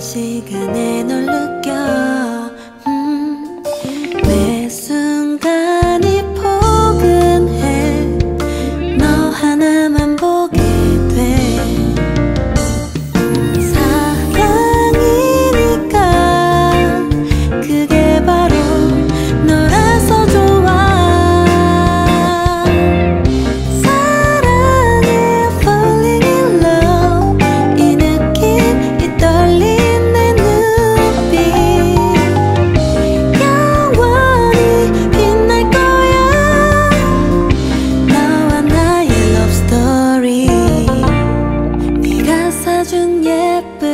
시간에 널 느껴 매 순간이 포근해 너 하나만 보게 돼 사랑이니까 그게 바로 너라서 좋아 사랑해 falling in love 이 느낌 이 떨린 내 눈빛 영원히 빛날 거야 너와 나의 love story 네가 사준 예쁜